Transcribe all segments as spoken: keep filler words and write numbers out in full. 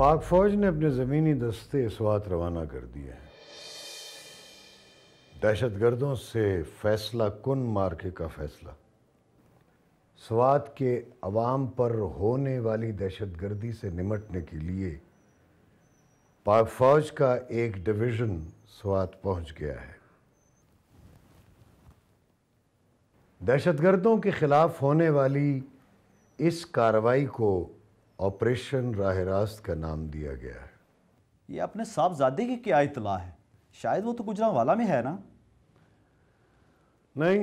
पाक फौज ने अपने ज़मीनी दस्ते स्वात रवाना कर दिए हैं। दहशतगर्दों से फैसला कुन मार्के का फैसला। स्वात के अवाम पर होने वाली दहशतगर्दी से निमटने के लिए पाक फौज का एक डिवीज़न स्वात पहुंच गया है। दहशतगर्दों के खिलाफ होने वाली इस कार्रवाई को ऑपरेशन राह रास्त का नाम दिया गया है। ये अपने साहबजादे की क्या इतला है? शायद वो तो गुजरांवाला में है ना? नहीं,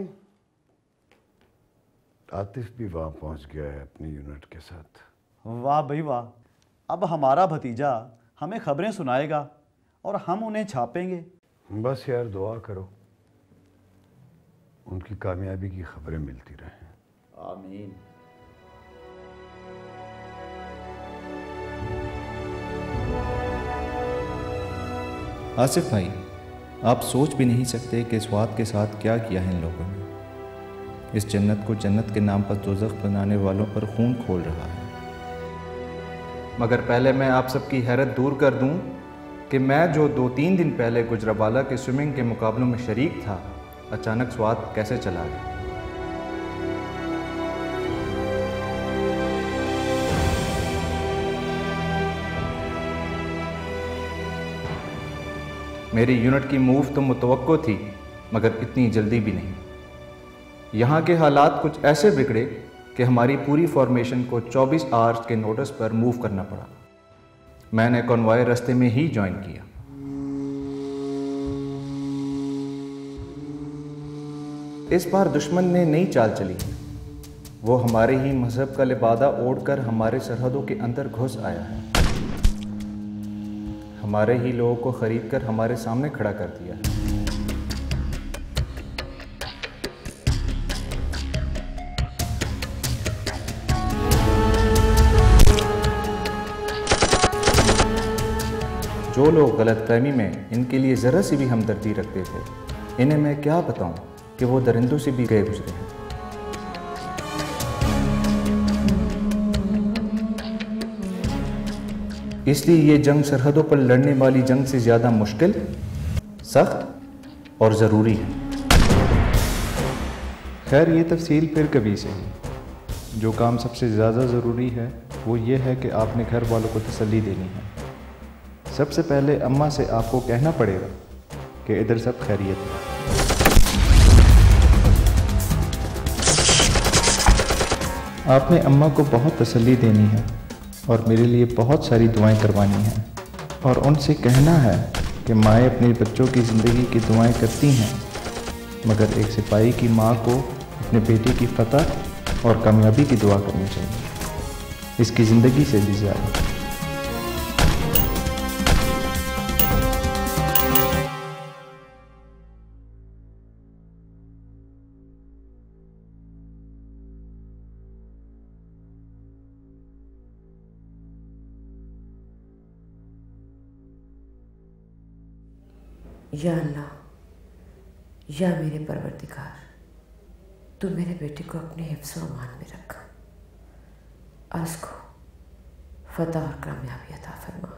आतिफ भी वहां पहुंच गया है अपनी यूनिट के साथ। वाह भाई वाह, अब हमारा भतीजा हमें खबरें सुनाएगा और हम उन्हें छापेंगे। बस यार दुआ करो उनकी कामयाबी की खबरें मिलती रहें। आमीन। आसिफ भाई, आप सोच भी नहीं सकते कि स्वात के साथ क्या किया है इन लोगों ने। इस जन्नत को जन्नत के नाम पर दोज़ख बनाने वालों पर खून खोल रहा है। मगर पहले मैं आप सबकी हैरत दूर कर दूं कि मैं जो दो तीन दिन पहले गुजरांवाला के स्विमिंग के मुकाबलों में शरीक था, अचानक स्वात कैसे चला गया। मेरी यूनिट की मूव तो मुतवक्को थी, मगर इतनी जल्दी भी नहीं। यहाँ के हालात कुछ ऐसे बिगड़े कि हमारी पूरी फॉर्मेशन को चौबीस आवर्स के नोटिस पर मूव करना पड़ा। मैंने कॉन्वॉय रास्ते में ही ज्वाइन किया। इस बार दुश्मन ने नई चाल चली। वो हमारे ही मजहब का लिबादा ओढ़कर हमारे सरहदों के अंदर घुस आया है। हमारे ही लोगों को खरीद कर हमारे सामने खड़ा कर दिया है। जो लोग गलतफहमी में इनके लिए ज़रा सी भी हमदर्दी रखते थे, इन्हें मैं क्या बताऊं कि वो दरिंदों से भी गए गुजरे हैं। इसलिए ये जंग सरहदों पर लड़ने वाली जंग से ज़्यादा मुश्किल, सख्त और ज़रूरी है। खैर ये तफसील फिर कभी से ही। जो काम सबसे ज़्यादा ज़रूरी है वो ये है कि आपने घर वालों को तसल्ली देनी है। सबसे पहले अम्मा से आपको कहना पड़ेगा कि इधर सब खैरियत है। आपने अम्मा को बहुत तसल्ली देनी है और मेरे लिए बहुत सारी दुआएं करवानी हैं और उनसे कहना है कि माएँ अपने बच्चों की ज़िंदगी की दुआएं करती हैं, मगर एक सिपाही की माँ को अपने बेटे की फतह और कामयाबी की दुआ करनी चाहिए, इसकी ज़िंदगी से भी ज़्यादा। या अल्लाह, या मेरे परवरदिगार, तू मेरे बेटे को अपने हिफ्ज़ व अमान में रखा। आज को फतह और कामयाबी अता फरमा।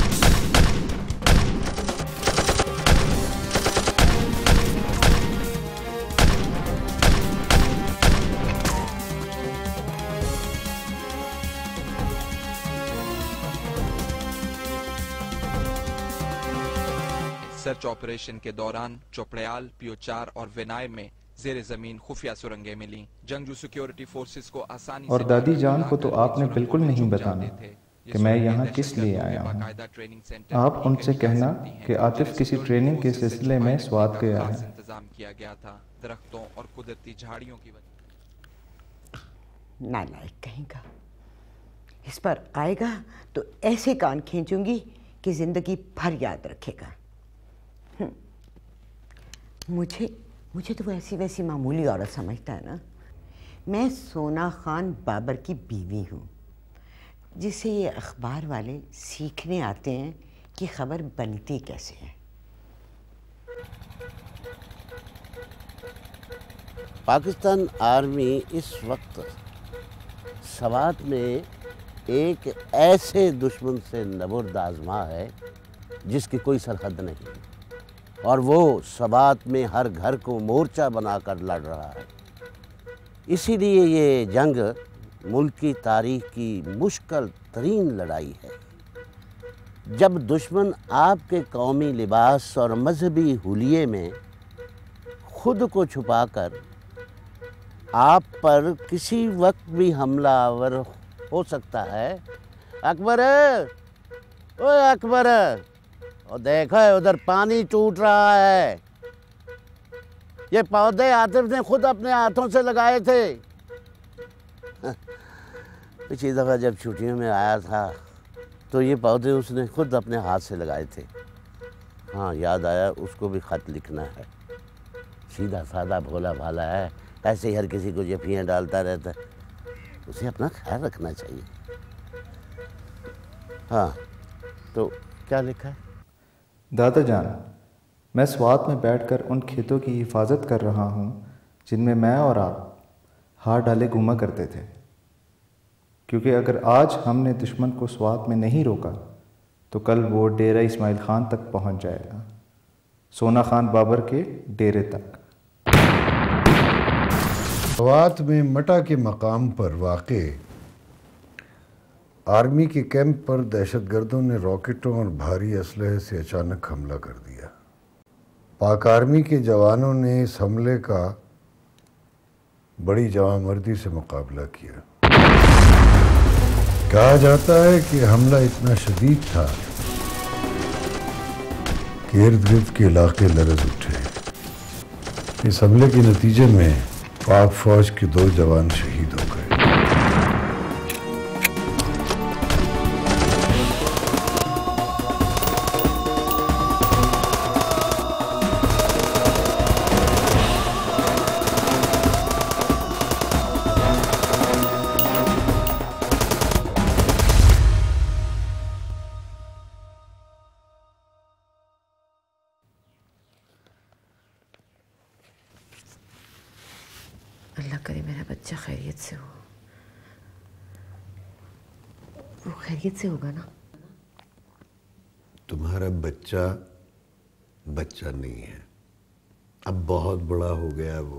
सर्च ऑपरेशन के दौरान चोपड़याल, पियोचार और विनाय में जेर जमीन खुफिया सुरंगें मिली। जंगजू सिक्योरिटी फोर्सेस को आसानी और दादी जान को तो आपने बिल्कुल नहीं बताना कि मैं यहाँ किस लिए आया हूँ। आप उनसे कहना कि आतिफ किसी ट्रेनिंग के सिलसिले में स्वात गया है। इंतजाम किया गया था दरख्तों और कुदरती झाड़ियों की वजह। नालायक कहेगा, इस पर आएगा तो ऐसे कान खींचूंगी कि जिंदगी भर याद रखेगा। मुझे मुझे तो वो ऐसी वैसी मामूली औरत समझता है ना। मैं सोना खान बाबर की बीवी हूँ, जिससे ये अखबार वाले सीखने आते हैं कि खबर बनती कैसे है। पाकिस्तान आर्मी इस वक्त स्वात में एक ऐसे दुश्मन से नबुर्द आजमा है जिसकी कोई सरहद नहीं, और वो सबात में हर घर को मोर्चा बनाकर लड़ रहा है। इसीलिए ये जंग मुल्क की तारीख की मुश्किल तरीन लड़ाई है। जब दुश्मन आपके कौमी लिबास और मजहबी हुलिये में खुद को छुपाकर आप पर किसी वक्त भी हमलावर हो सकता है। अकबर, ओए अकबर, और देखो उधर पानी टूट रहा है। ये पौधे आतिफ ने खुद अपने हाथों से लगाए थे। पिछली दफ़ा जब छुट्टियों में आया था तो ये पौधे उसने खुद अपने हाथ से लगाए थे। हाँ, याद आया, उसको भी ख़त लिखना है। सीधा साधा भोला भाला है, ऐसे ही हर किसी को जफियाँ डालता रहता है। उसे अपना ख्याल रखना चाहिए। हाँ, तो क्या लिखा है? दादा जान, मैं स्वात में बैठकर उन खेतों की हिफाजत कर रहा हूँ जिनमें मैं और आप हाथ डाले घूमा करते थे, क्योंकि अगर आज हमने दुश्मन को स्वात में नहीं रोका तो कल वो डेरा इस्माइल खान तक पहुँच जाएगा, सोना खान बाबर के डेरे तक। स्वात में मटा के मकाम पर वाक़े आर्मी के कैंप पर दहशतगर्दों ने रॉकेटों और भारी असलहे से अचानक हमला कर दिया। पाक आर्मी के जवानों ने इस हमले का बड़ी जवामर्दी से मुकाबला किया। कहा जाता है कि हमला इतना शदीद था कि इर्द गिर्द के इलाके लरज़ उठे। इस हमले के नतीजे में पाक फौज के दो जवान शहीद हो गए। अल्लाह करे मेरा बच्चा खैरियत से हो। वो खैरियत से होगा ना? तुम्हारा बच्चा बच्चा नहीं है, अब बहुत बड़ा हो गया वो।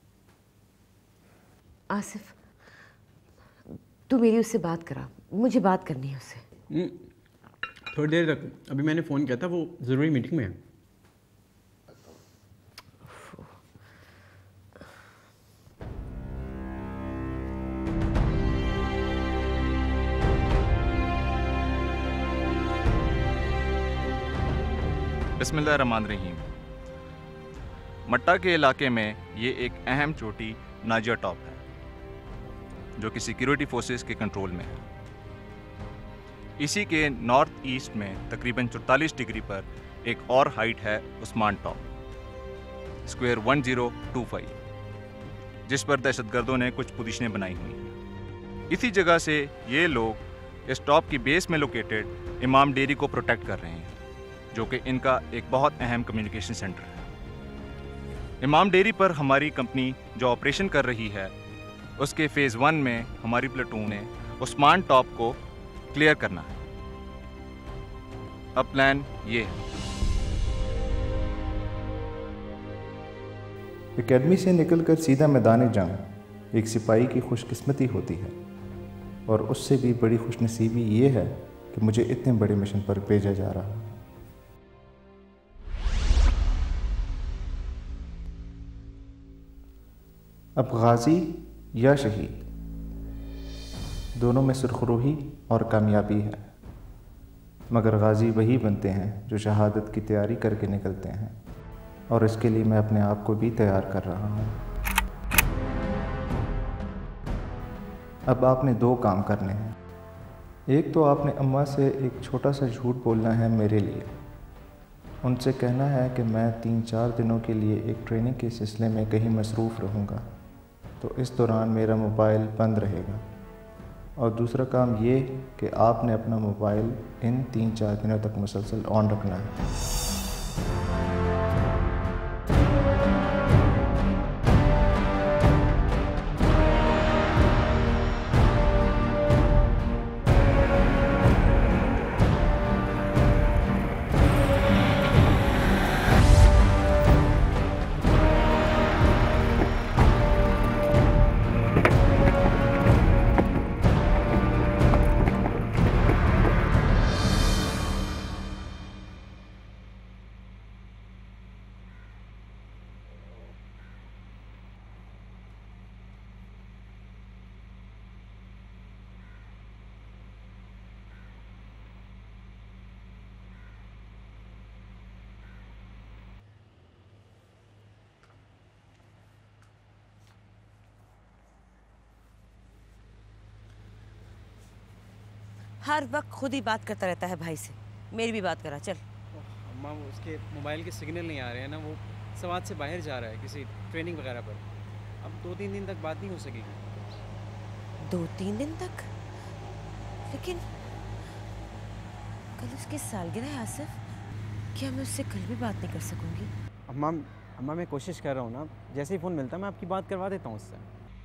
आसिफ, तू मेरी उससे बात करा, मुझे बात करनी है उससे। थोड़ी देर तक, अभी मैंने फ़ोन किया था, वो ज़रूरी मीटिंग में है। बिस्मिल्लाहिर्रहमानिर्रहीम। मट्टा के इलाके में ये एक अहम चोटी नाजिया टॉप है जो कि सिक्योरिटी फोर्सेस के कंट्रोल में है। इसी के नॉर्थ ईस्ट में तकरीबन चौतालीस डिग्री पर एक और हाइट है Usman top, square one zero two five, जिस पर दहशतगर्दों ने कुछ पोजीशनें बनाई हुई हैं। इसी जगह से ये लोग इस टॉप की बेस में लोकेटेड इमाम डेरी को प्रोटेक्ट कर रहे हैं, जो कि इनका एक बहुत अहम कम्युनिकेशन सेंटर है। इमाम डेरी पर हमारी कंपनी जो ऑपरेशन कर रही है, उसके फेज़ वन में हमारी प्लेटून ने उस्मान टॉप को क्लियर करना है। अब प्लान ये है। एकेडमी से निकलकर सीधा मैदान जंग एक सिपाही की खुशकिस्मती होती है, और उससे भी बड़ी खुशनसीबी ये है कि मुझे इतने बड़े मिशन पर भेजा जा रहा है। अब गाजी या शहीद, दोनों में सुरखरूही और कामयाबी है, मगर गाजी वही बनते हैं जो शहादत की तैयारी करके निकलते हैं, और इसके लिए मैं अपने आप को भी तैयार कर रहा हूँ। अब आपने दो काम करने हैं। एक तो आपने अम्मा से एक छोटा सा झूठ बोलना है मेरे लिए। उनसे कहना है कि मैं तीन चार दिनों के लिए एक ट्रेनिंग के सिलसिले में कहीं मसरूफ़ रहूँगा, तो इस दौरान मेरा मोबाइल बंद रहेगा। और दूसरा काम ये कि आपने अपना मोबाइल इन तीन चार दिनों तक मुसलसल ऑन रखना है। हर वक्त खुद ही बात करता रहता है भाई से। मेरी भी बात करा, चल। अम्मा उसके मोबाइल के सिग्नल नहीं आ रहे हैं ना, वो स्वात से बाहर जा रहा है किसी ट्रेनिंग वगैरह पर। अब दो तीन दिन तक बात नहीं हो सकेगी। दो तीन दिन तक? लेकिन कल उसकी सालगिरह है आसिफ, क्या मैं उससे कल भी बात नहीं कर सकूंगी? अम्मा अम्मा मैं कोशिश कर रहा हूँ ना, जैसे ही फ़ोन मिलता है मैं आपकी बात करवा देता हूँ उससे।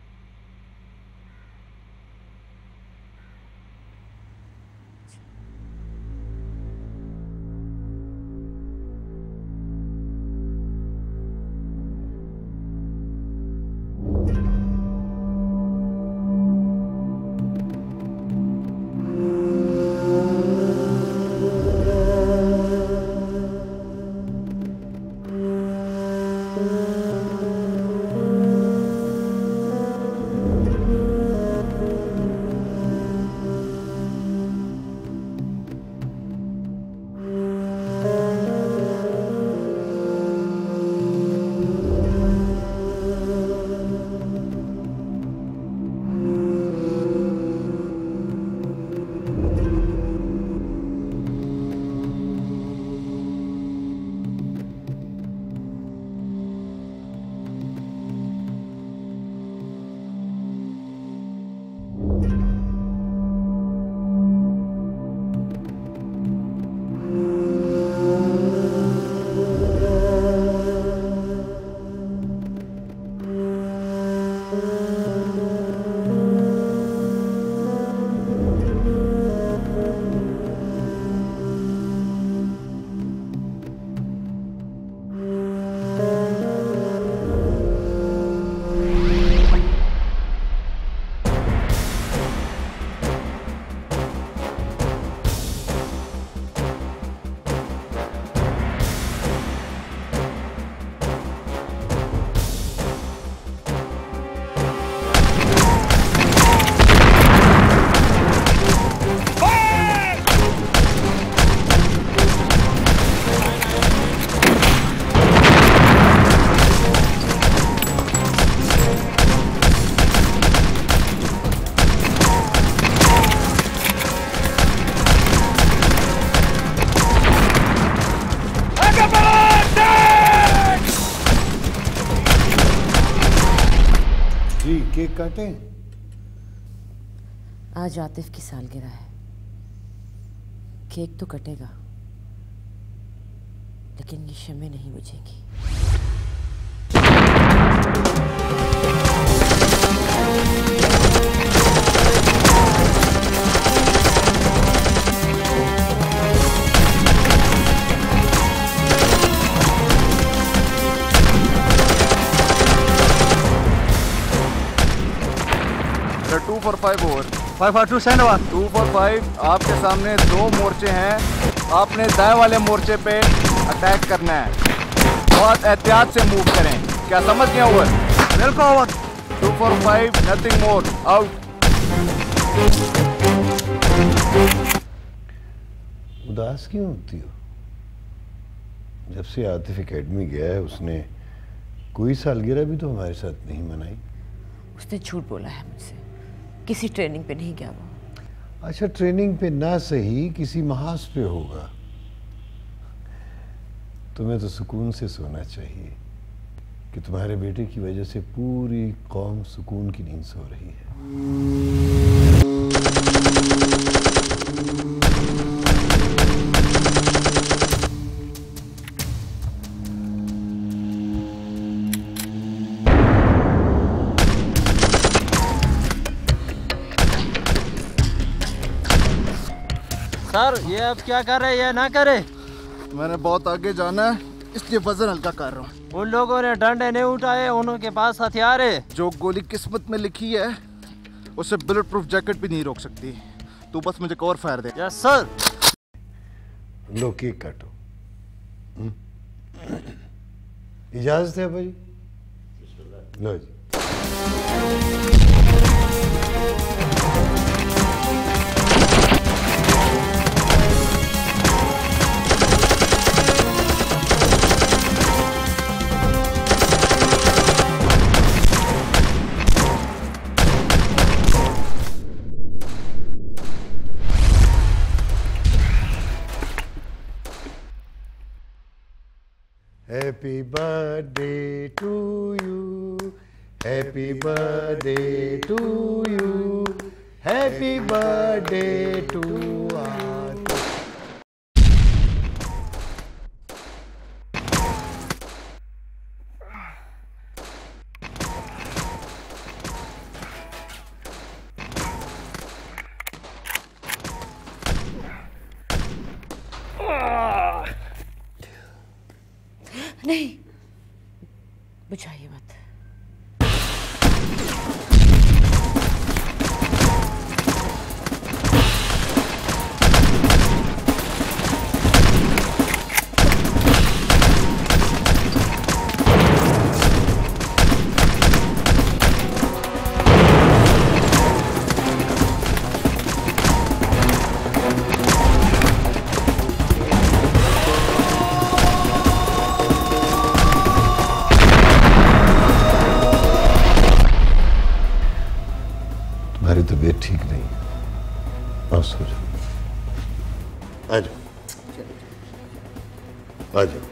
केक काटें? आज आतिफ की सालगिरह है, केक तो कटेगा लेकिन ये शम्में नहीं बुझेंगी। Two four five over five five two send over two four five. आपके सामने दो मोर्चे हैं, आपने दाएं वाले मोर्चे पे अटैक करना है, बहुत एहतियात से मूव करें। क्या समझ गया ओवर? बिल्कुल over. Two four five nothing more, out. उदास क्यों होती हो? जब से आतिफ एकेडमी गया है उसने कोई सालगिरह भी तो हमारे साथ नहीं मनाई। उसने झूठ बोला है मुझसे, किसी ट्रेनिंग पे नहीं गया वो। अच्छा, ट्रेनिंग पे ना सही किसी महाज पे होगा। तुम्हें तो सुकून से सोना चाहिए कि तुम्हारे बेटे की वजह से पूरी कौम सुकून की नींद सो रही है। सर ये अब क्या कर रहे हैं या ना करे? मैंने बहुत आगे जाना है इसलिए वजन हल्का कर रहा हूँ। उन लोगों ने डंडे नहीं उठाए, उनके पास हथियार है। जो गोली किस्मत में लिखी है उसे बुलेट प्रूफ जैकेट भी नहीं रोक सकती। तू बस मुझे कवर फायर दे। Yes sir. लो केक काटो। इजाजत है भाई? लो जी। Happy birthday to you, happy birthday to you, happy birthday to Atif. नहीं, बुझाइए मत। तुम्हारी तबीयत ठीक नहीं है, आओ सो जाओ। आ जाओ, आ जाओ।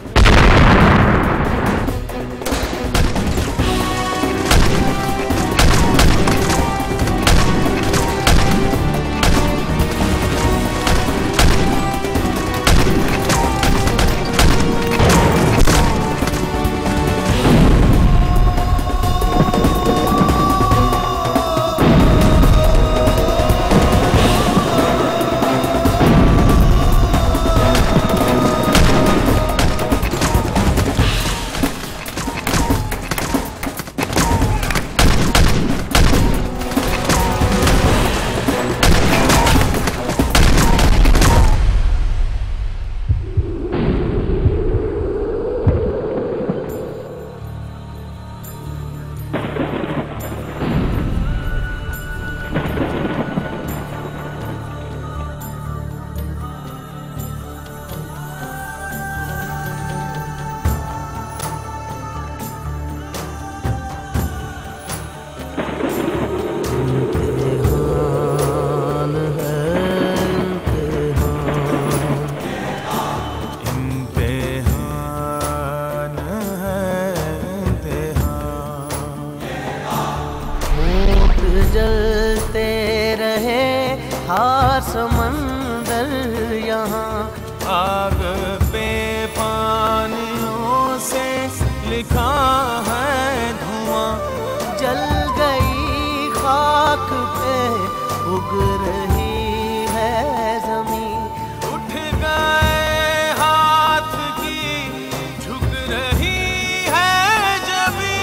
समंदर यहाँ आग पे पानियों से लिखा है धुआं, जल गई खाक पे उग रही है ज़मीं, उठ गए हाथ की झुक रही है जमीन।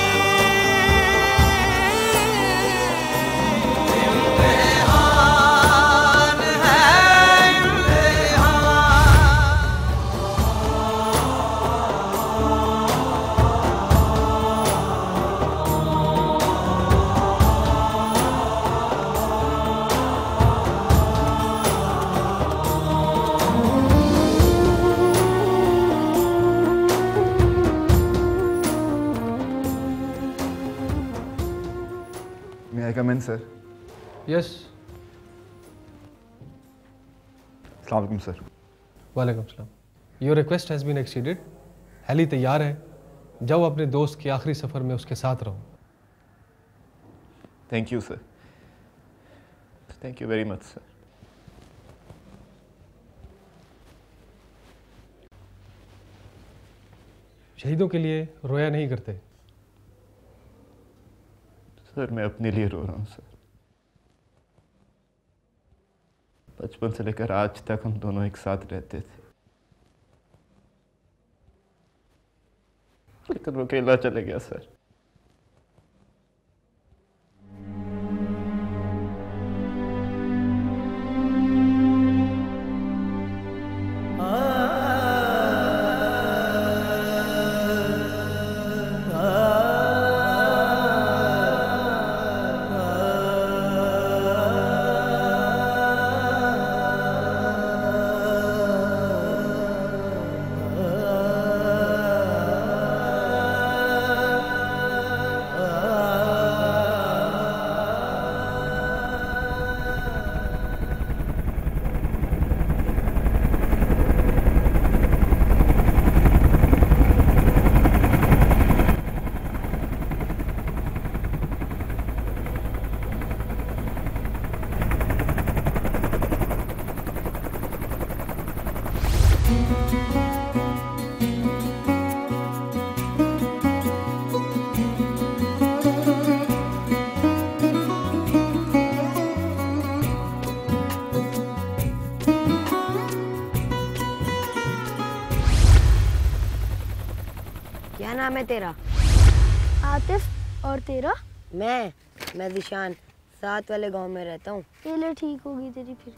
May I come in, sir? Yes. अस्सलाम वालेकुम सर। वालेकुम सलाम। Your request has been exceeded. Heli तैयार है, जाओ अपने दोस्त के आखिरी सफ़र में उसके साथ रहो। Thank you, sir. Thank you very much, sir. शहीदों के लिए रोया नहीं करते। सर मैं अपने लिए रो रहा हूँ सर। बचपन से लेकर आज तक हम दोनों एक साथ रहते थे, लेकिन वो अकेला चले गया सर। क्या नाम है तेरा? आतिफ। और तेरा? मैं मैं ज़ीशान, साथ वाले गांव में रहता हूँ। ये ले ठीक होगी तेरी फिर।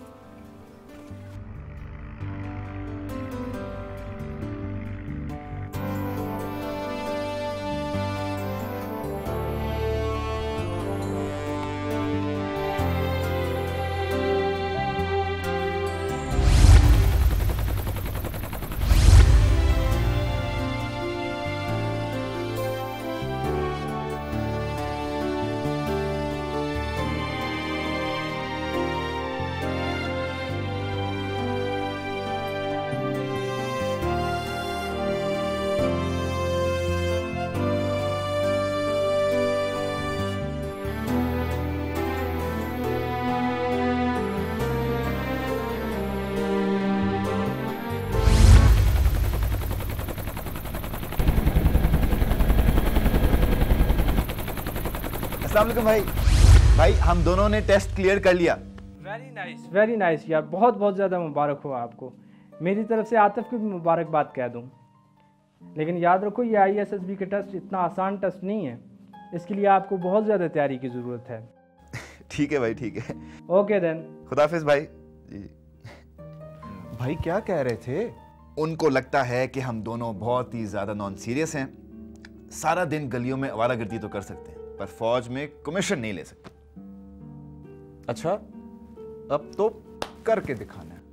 अस्सलाम वालेकुम भाई। भाई हम दोनों ने टेस्ट क्लियर कर लिया। वेरी नाइस वेरी नाइस यार, बहुत बहुत ज़्यादा मुबारक हो आपको। मेरी तरफ से आतिफ को भी मुबारकबाद कह दूँ। लेकिन याद रखो ये आई एस एस बी का टेस्ट इतना आसान टेस्ट नहीं है, इसके लिए आपको बहुत ज़्यादा तैयारी की ज़रूरत है। ठीक है भाई, ठीक है। ओके देन, खुदाफिज भाई। जी भाई क्या कह रहे थे? उनको लगता है कि हम दोनों बहुत ही ज़्यादा नॉन सीरियस हैं। सारा दिन गलियों में आवारागर्दी तो कर सकते हैं पर फौज में कमीशन नहीं ले सकते। अच्छा, अब तो करके दिखाना है।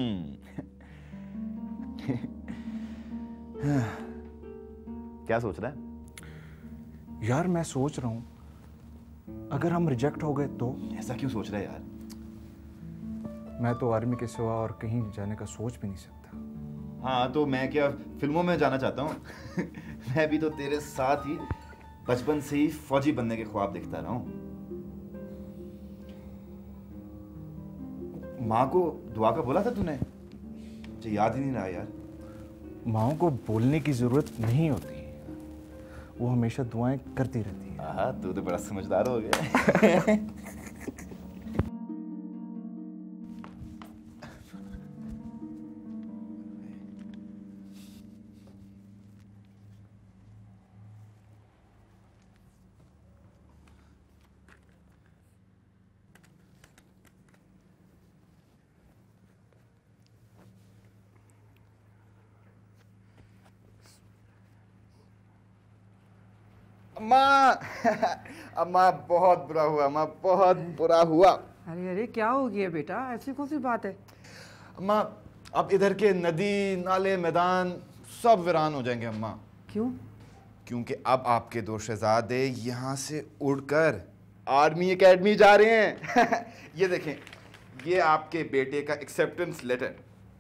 क्या सोच रहा है? यार मैं सोच रहा हूं अगर हम रिजेक्ट हो गए तो। ऐसा क्यों सोच रहा है यार? मैं तो आर्मी के सिवा और कहीं जाने का सोच भी नहीं सकता। हाँ तो मैं क्या फिल्मों में जाना चाहता हूँ? मैं भी तो तेरे साथ ही बचपन से ही फौजी बनने के ख्वाब देखता रहा हूँ। माँ को दुआ का बोला था तूने? मुझे याद ही नहीं रहा यार। माँ को बोलने की जरूरत नहीं होती, वो हमेशा दुआएं करती रहती है। हाँ तू तो बड़ा समझदार हो गया। अम्मा, अम्मा बहुत बुरा हुआ, अम्मा बहुत बुरा हुआ। अरे अरे क्या हो गया बेटा, ऐसी कौन सी बात है? अम्मा अब इधर के नदी नाले मैदान सब वीरान हो जाएंगे अम्मा। क्यों? क्योंकि अब आपके दो शहजादे यहाँ से उड़कर आर्मी एकेडमी जा रहे हैं। ये देखें, ये आपके बेटे का एक्सेप्टेंस लेटर।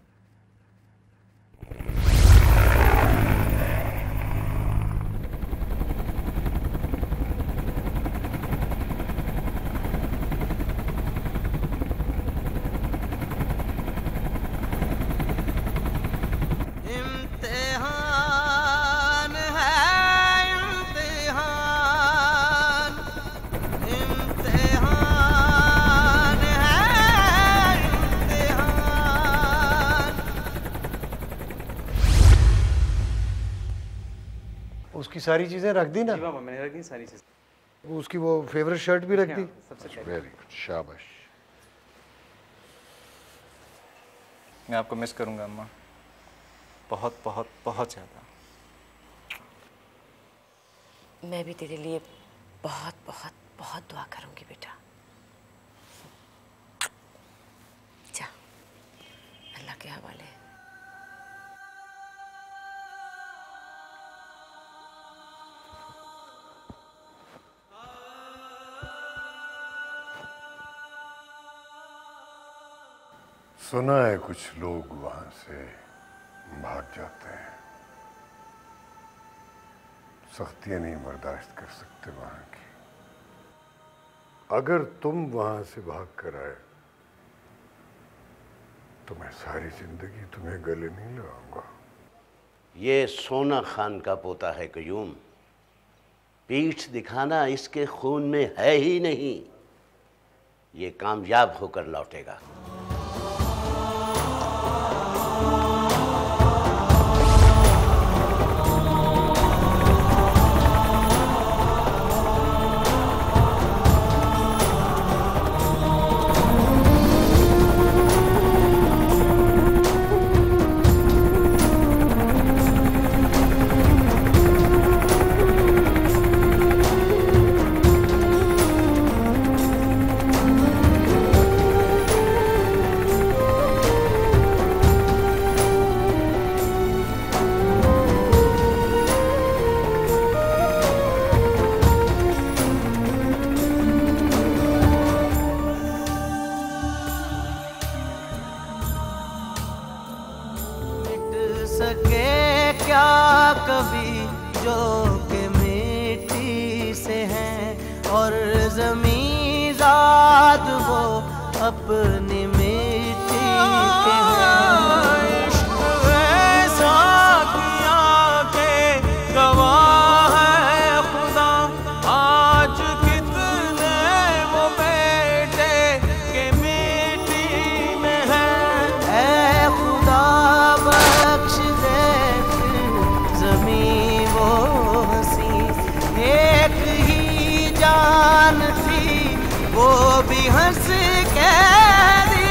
उसकी सारी चीजें रख दी ना? जी बाबा मैंने रख दी सारी चीजें। उसकी वो फेवरेट शर्ट भी रख दी? सबसे वेरी गुड, शाबाश। मैं आपको मिस करूंगा अम्मा, बहुत बहुत बहुत ज़्यादा। मैं भी तेरे लिए बहुत बहुत बहुत दुआ करूंगी बेटा। जा, अल्लाह के हवाले। सुना है कुछ लोग वहां से भाग जाते हैं, सख्तियां नहीं बर्दाश्त कर सकते वहां की। अगर तुम वहां से भाग कर आए तो मैं सारी जिंदगी तुम्हें गले नहीं लगाऊंगा। ये सोना खान का पोता है कयूम, पीठ दिखाना इसके खून में है ही नहीं। ये कामयाब होकर लौटेगा। अपनी मिट्टी के हैं। इश्क ऐसा किया के गवाह है खुदा, आज कितने वो बेटे के मिट्टी में हैं। ऐ खुदा बख्श दे ज़मीं वो हंसी, एक ही जान थी वो भी हंस के दी।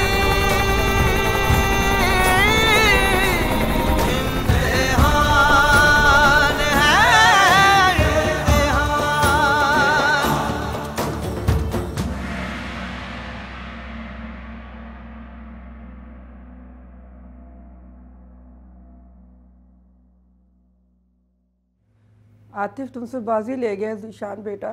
इम्तिहान है इम्तिहान। आतिफ तुमसे बाजी ले गया ज़ीशान बेटा।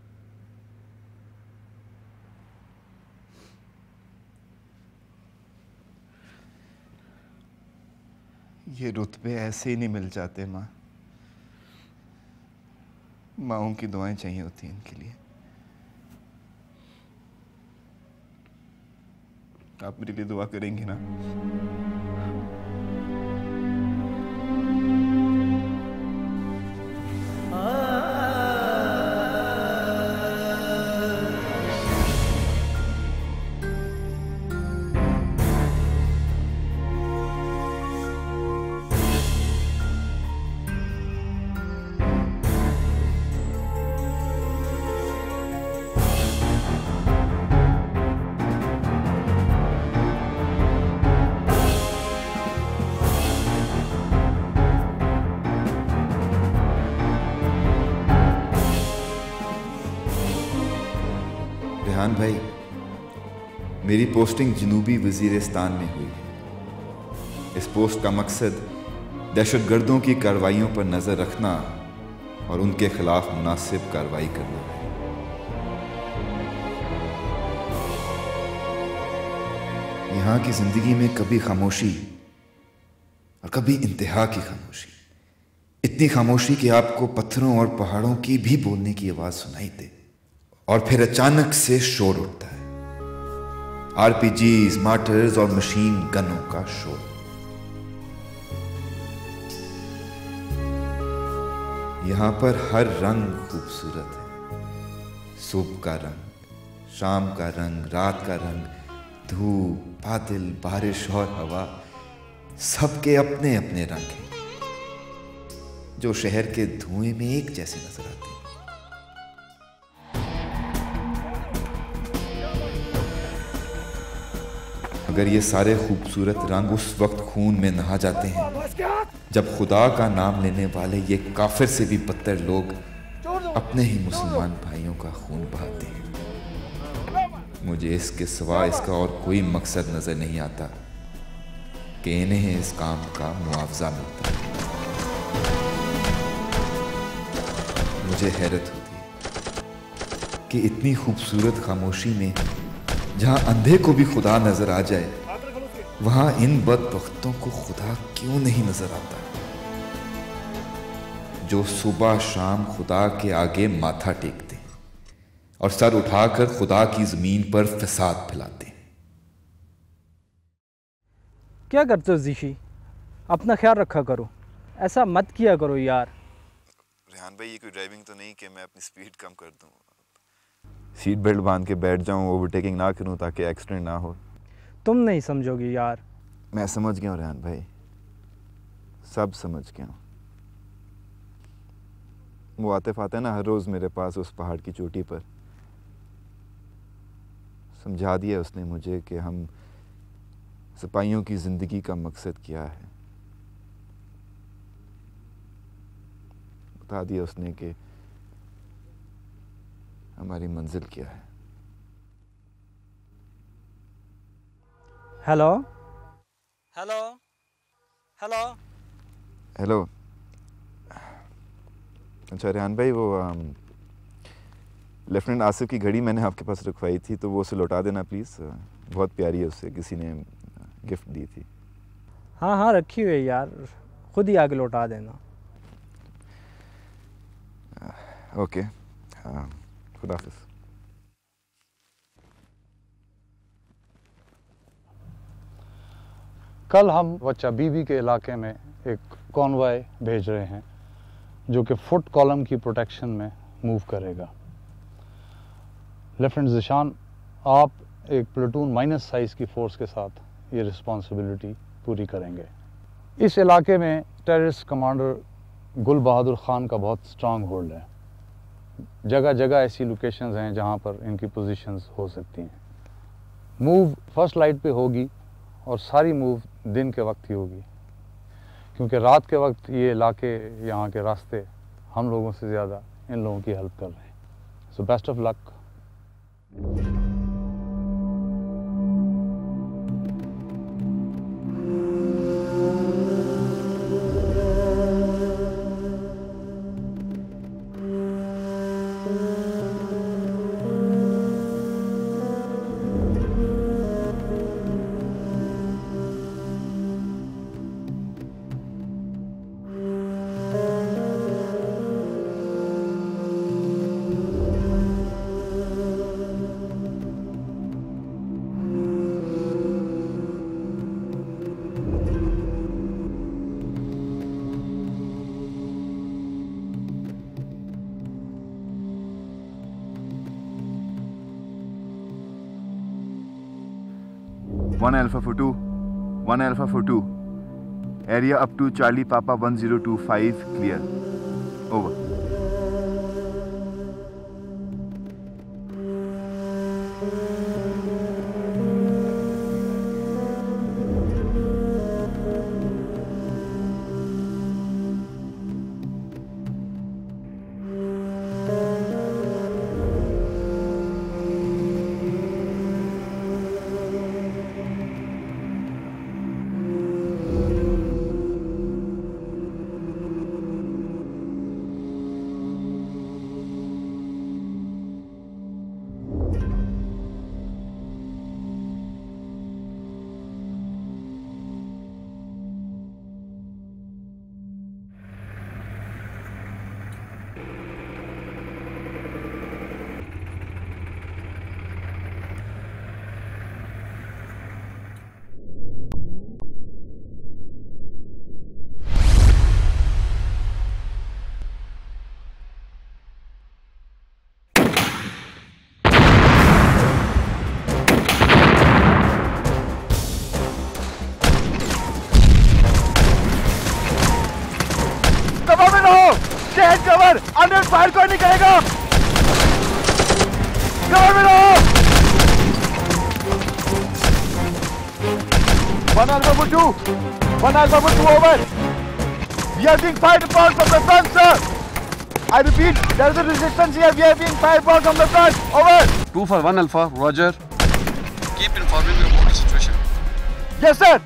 ये रुतबे ऐसे ही नहीं मिल जाते माँ। माँओं की दुआएं चाहिए होती हैं इनके लिए। आप मेरे लिए दुआ करेंगे ना? रेहान भाई, मेरी पोस्टिंग जनूबी वजीरिस्तान में हुई है। इस पोस्ट का मकसद दहशतगर्दों की कार्रवाइयों पर नज़र रखना और उनके खिलाफ मुनासिब कार्रवाई करना है। यहाँ की जिंदगी में कभी खामोशी और कभी इंतहा की खामोशी, इतनी खामोशी कि आपको पत्थरों और पहाड़ों की भी बोलने की आवाज सुनाई दे, और फिर अचानक से शोर उठता है, आरपीजीज, मार्टर्स और मशीन गनों का शोर। यहां पर हर रंग खूबसूरत है। सुबह का रंग, शाम का रंग, रात का रंग, धूप, बादल, बारिश और हवा, सबके अपने अपने रंग हैं, जो शहर के धुएं में एक जैसे नजर आते हैं। अगर ये सारे खूबसूरत रंग उस वक्त खून में नहा जाते हैं जब खुदा का नाम लेने वाले ये काफिर से भी बदतर लोग अपने ही मुसलमान भाइयों का खून बहाते हैं, मुझे इसके सिवा इसका और कोई मकसद नजर नहीं आता कि इन्हें इस काम का मुआवजा मिलता है। मुझे हैरत होती है कि इतनी खूबसूरत खामोशी में जहां अंधे को भी खुदा नजर आ जाए, वहां इन बदबख्तों को खुदा क्यों नहीं नजर आता, जो सुबह शाम खुदा के आगे माथा टेकते हैं और सर उठाकर खुदा की जमीन पर फसाद फैलाते हैं। क्या करते हो जीशी? अपना ख्याल रखा करो, ऐसा मत किया करो यार। रेहान भाई, ये कोई ड्राइविंग तो नहीं कि मैं अपनी स्पीड कम कर दूं? सीट बेल्ट बांध के बैठ जाऊं, ओवरटेकिंग ना करूं ताकि एक्सीडेंट ना हो। तुम नहीं समझोगे यार। मैं समझ गया हूं रेहान भाई, सब समझ गया हूं। वो आतिफ आता है ना हर रोज मेरे पास उस पहाड़ की चोटी पर, समझा दिया उसने मुझे कि हम सिपाहियों की जिंदगी का मकसद क्या है। बता दिया उसने कि हमारी मंजिल क्या है। Hello hello hello hello. अच्छा रेहान भाई, वो लेफ्टिनेंट आसिफ की घड़ी मैंने आपके पास रखवाई थी, तो वो उसे लौटा देना प्लीज़। बहुत प्यारी है, उससे किसी ने गिफ्ट दी थी। हाँ हाँ रखी हुई है यार, खुद ही आके लौटा देना। ओके, हाँ, खुदा हाफिज़। कल हम वच्चा बीबी के इलाके में एक कॉन्वॉय भेज रहे हैं जो कि फुट कॉलम की प्रोटेक्शन में मूव करेगा। लेफ्टिनेंट ज़ीशान, आप एक प्लेटून माइनस साइज़ की फ़ोर्स के साथ ये रिस्पॉन्सिबिलिटी पूरी करेंगे। इस इलाके में टेररिस्ट कमांडर गुल बहादुर ख़ान का बहुत स्ट्रांग होल्ड है। जगह जगह ऐसी लोकेशंस हैं जहां पर इनकी पोजीशंस हो सकती हैं। मूव फर्स्ट लाइट पे होगी और सारी मूव दिन के वक्त ही होगी, क्योंकि रात के वक्त ये इलाके, यहाँ के रास्ते हम लोगों से ज़्यादा इन लोगों की हेल्प कर रहे हैं। So best of luck. One Alpha for two, one Alpha for two. Area up to Charlie Papa one zero two five clear. Over. Cover under fire कोई नहीं करेगा। कवर में रहो। One alpha for two. One alpha for two over. We are being fired upon from the front, sir. I repeat, there is a resistance here. We are being fired upon from the front. Over. Two for one alpha. Roger. Keep informing me about the situation. Yes, sir.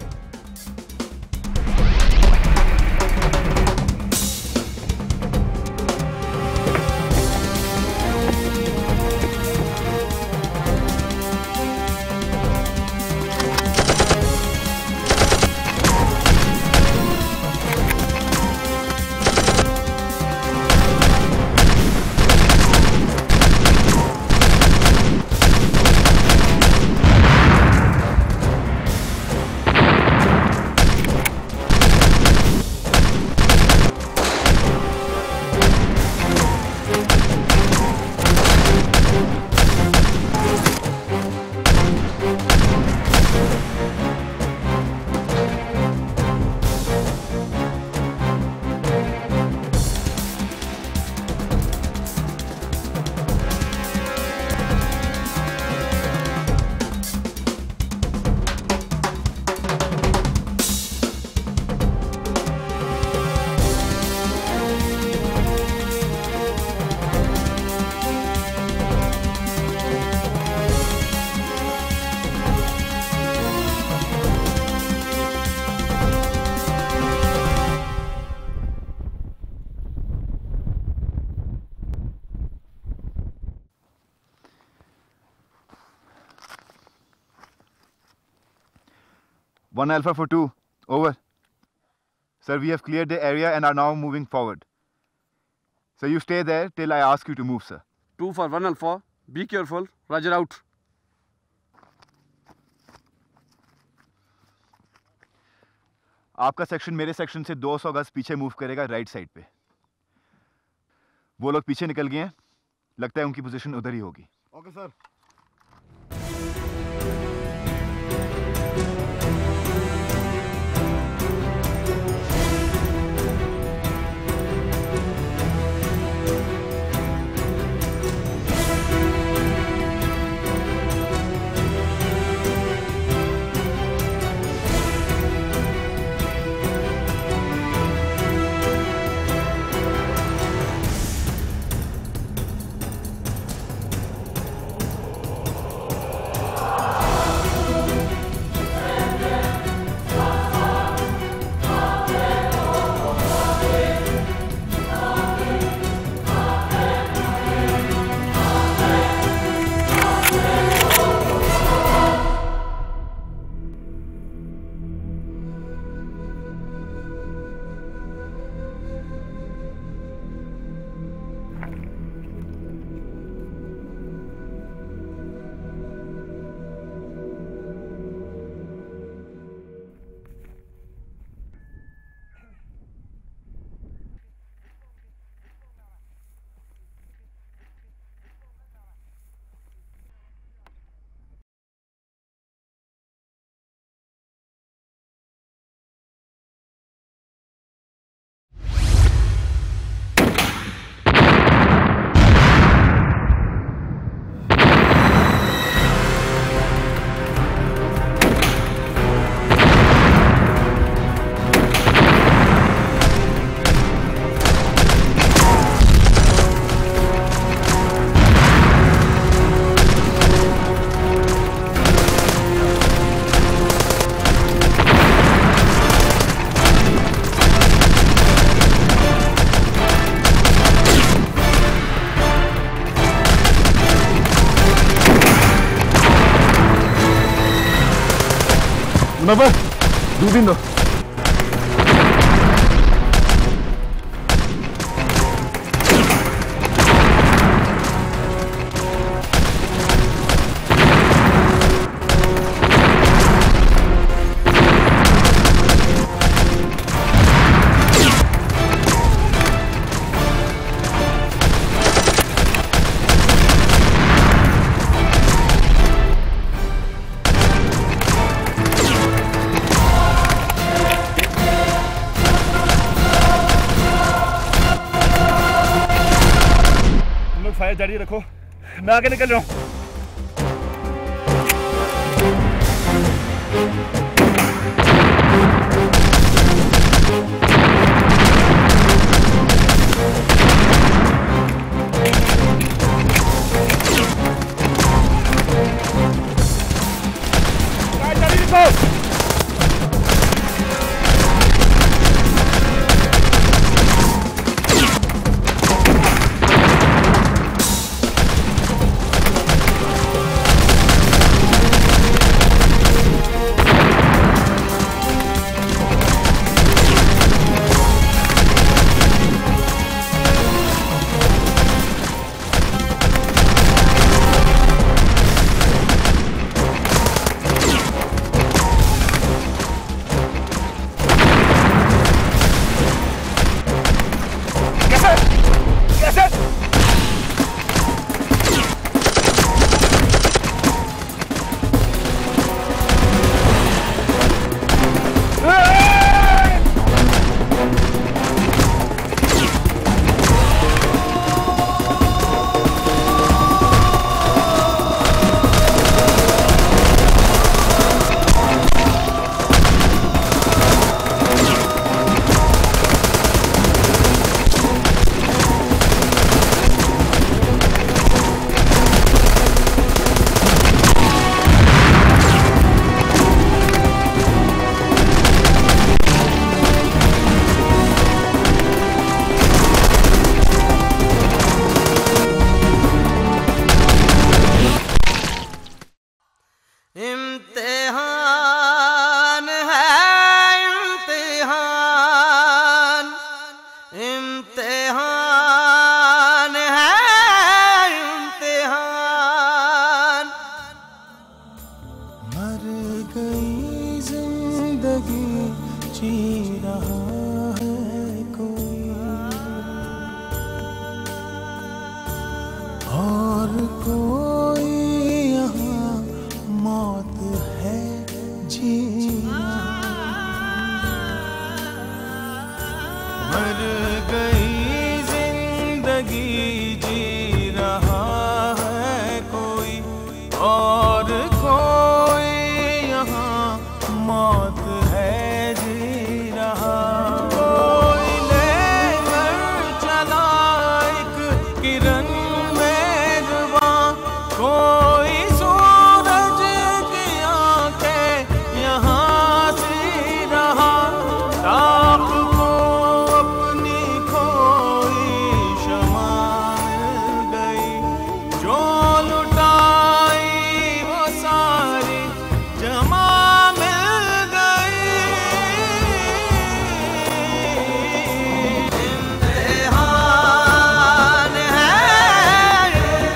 One alpha for two. Over. Sir, we have cleared the area and are now moving forward. So you stay there till I ask you to move, sir. Two for one alpha. Be careful. Roger out. आपका section मेरे section से दो सौ गज पीछे move करेगा right side पे। वो लोग पीछे निकल गए हैं, लगता है उनकी पोजीशन उधर ही होगी। Okay sir. Munaffar, दूरबीन दो। जारी रखो, मैं आगे निकल रहा हूँ। जारी रखो। कोई यहाँ मौत है जीना, मर गई जिंदगी जी रहा है कोई, और कोई यहाँ मौत है जी रहा। कोई लेकर चला एक किरण मेजबां, कोई सूरज की आंखें यहाँ सी रहा, ताप को अपनी खोई शमा मिल गई, जो लुटाई वो सारी जमा मिल गई। इम्तिहान है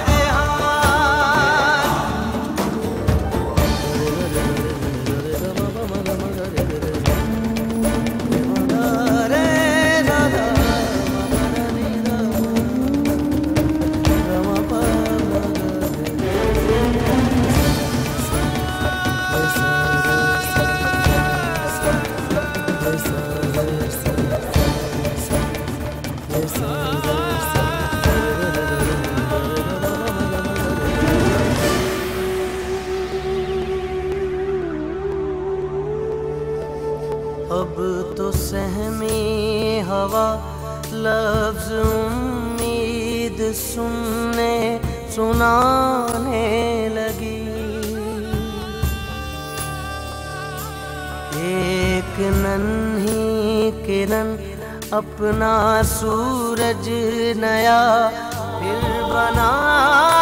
अब तो सहमी हवा लफ्ज उम्मीद सुनने सुनाने लगी, एक नन्ही किरण अपना सूरज नया फिर बना